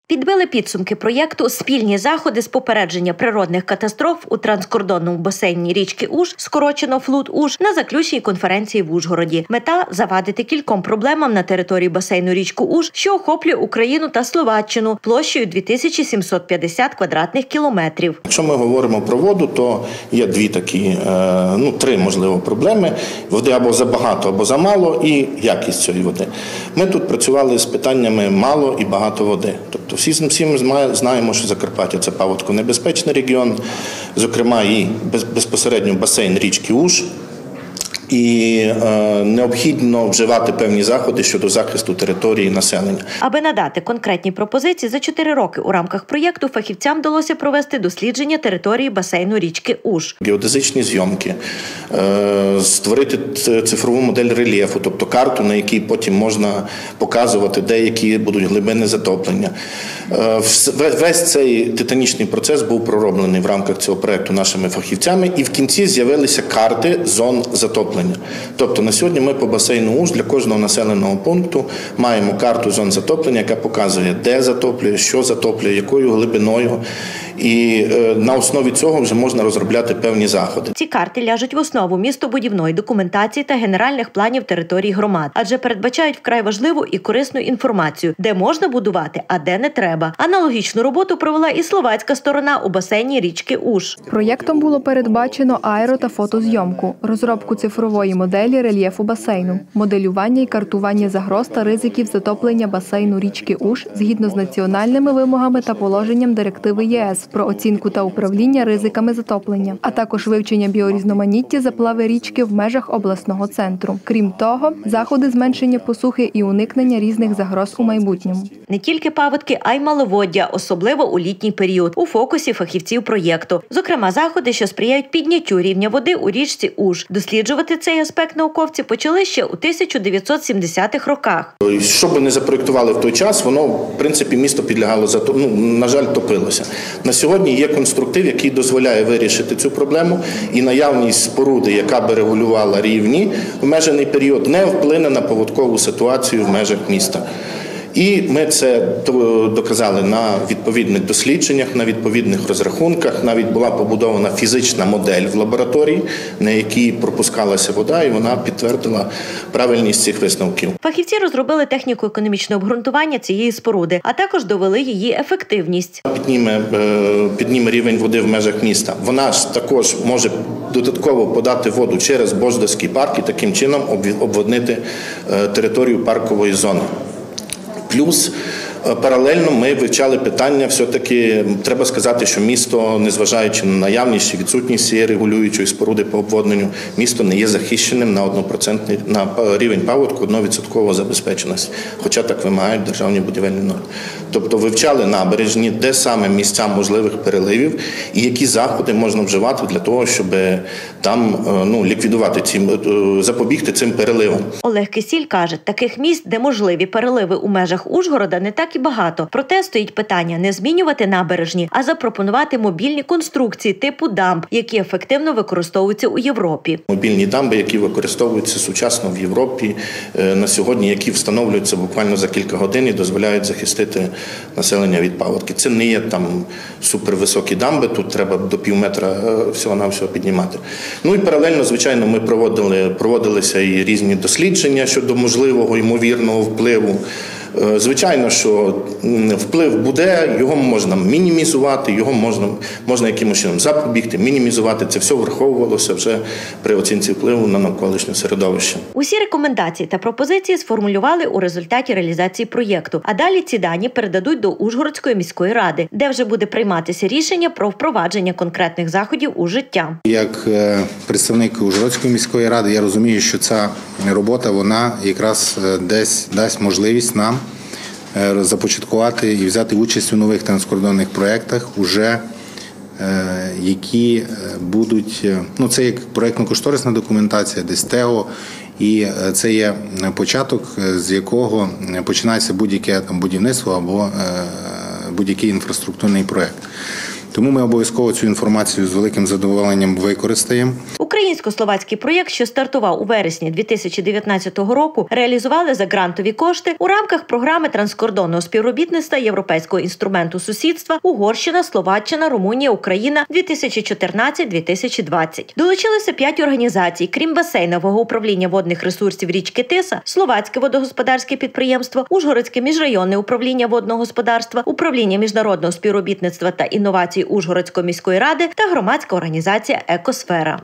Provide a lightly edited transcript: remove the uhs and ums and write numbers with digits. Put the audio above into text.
Підбили підсумки проєкту «Спільні заходи з попередження природних катастроф у транскордонному басейні річки Уж, скорочено ФЛУД-Уж, на заключній конференції в Ужгороді. Мета – завадити кільком проблемам на території басейну річку Уж, що охоплює Україну та Словаччину площею 2750 квадратних кілометрів. Якщо ми говоримо про воду, то є три, можливо, проблеми. Води або забагато, або замало, і якість цієї води. Ми тут працювали з питаннями мало і багато води. Тобто всі ми знаємо, що Закарпаття – це паводконебезпечний регіон, зокрема і безпосередньо басейн річки Уж. І необхідно вживати певні заходи щодо захисту території населення. Аби надати конкретні пропозиції, за 4 роки у рамках проєкту фахівцям вдалося провести дослідження території басейну річки Уж. Геодезичні зйомки, створити цифрову модель рельєфу, тобто карту, на якій потім можна показувати, де які будуть глибини затоплення. Весь цей титанічний процес був пророблений в рамках цього проєкту нашими фахівцями, і в кінці з'явилися карти зон затоплення. Тобто на сьогодні ми по басейну Уж для кожного населеного пункту маємо карту зон затоплення, яка показує, де затоплює, що затоплює, якою глибиною. І на основі цього вже можна розробляти певні заходи. Ці карти ляжуть в основу містобудівної документації та генеральних планів територій громад, адже передбачають вкрай важливу і корисну інформацію, де можна будувати, а де не треба. Аналогічну роботу провела і словацька сторона у басейні річки Уж. Проєктом було передбачено аеро- та фотозйомку, розробку цифрової моделі рельєфу басейну, моделювання і картування загроз та ризиків затоплення басейну річки Уж згідно з національними вимогами та положенням директиви ЄС про оцінку та управління ризиками затоплення, а також вивчення біорізноманіття заплави річки в межах обласного центру. Крім того, заходи зменшення посухи і уникнення різних загроз у майбутньому. Не тільки паводки, а й маловоддя, особливо у літній період, у фокусі фахівців проєкту. Зокрема, заходи, що сприяють підняттю рівня води у річці Уж. Досліджувати цей аспект науковці почали ще у 1970-х роках. Що би не запроєктували в той час, воно, в принципі, місто підлягало, на жаль, топилося. На сьогодні є конструктив, який дозволяє вирішити цю проблему, і наявність споруди, яка би регулювала рівні в обмежений період, не вплине на паводкову ситуацію в межах міста. І ми це доказали на відповідних дослідженнях, на відповідних розрахунках. Навіть була побудована фізична модель в лабораторії, на якій пропускалася вода, і вона підтвердила правильність цих висновків. Фахівці розробили техніко-економічне обґрунтування цієї споруди, а також довели її ефективність. Підніме рівень води в межах міста. Вона ж також може додатково подати воду через Бождарський парк і таким чином обводнити територію паркової зони. Плюс паралельно ми вивчали питання, все-таки треба сказати, що місто, незважаючи на наявність і відсутність цієї регулюючої споруди по обводненню, місто не є захищеним на рівень паводку 1% забезпеченості, хоча так вимагають державні будівельні норми. Тобто вивчали набережні, де саме місця можливих переливів і які заходи можна вживати для того, щоб там ліквідувати запобігти цим переливам. Олег Кисіль каже, таких місць, де можливі переливи у межах Ужгорода, не так і багато. Проте стоїть питання не змінювати набережні, а запропонувати мобільні конструкції типу дамб, які ефективно використовуються у Європі. Мобільні дамби, які використовуються сучасно в Європі на сьогодні, які встановлюються буквально за кілька годин і дозволяють захистити населення від паводки. Це не є там супервисокі дамби, тут треба до півметра всього-навсього піднімати. Ну і паралельно, звичайно, ми проводилися і різні дослідження щодо можливого ймовірного впливу. Звичайно, що вплив буде, його можна мінімізувати, його можна якимось чином запобігти, мінімізувати. Це все враховувалося вже при оцінці впливу на навколишнє середовище. Усі рекомендації та пропозиції сформулювали у результаті реалізації проєкту, а далі ці дані передадуть до Ужгородської міської ради, де вже буде прийматися рішення про впровадження конкретних заходів у життя. Як представник Ужгородської міської ради, я розумію, що ця робота, вона якраз десь дасть можливість нам започаткувати і взяти участь у нових транскордонних проєктах, які будуть, це як проєктно-кошторисна документація, десь ТЕО, і це є початок, з якого починається будь-яке будівництво або будь-який інфраструктурний проєкт. Тому ми обов'язково цю інформацію з великим задоволенням використаємо. Українсько-словацький проєкт, що стартував у вересні 2019 року, реалізували за грантові кошти у рамках програми транскордонного співробітництва Європейського інструменту сусідства Угорщина, Словаччина, Румунія, Україна 2014-2020. Долучилися 5 організацій, крім басейнового управління водних ресурсів річки Тиса, Словацьке водогосподарське підприємство, Ужгородське міжрайонне управління водного господарства, управління міжнародного співробітництва та інновацій Ужгородської міської ради та громадська організація «Екосфера».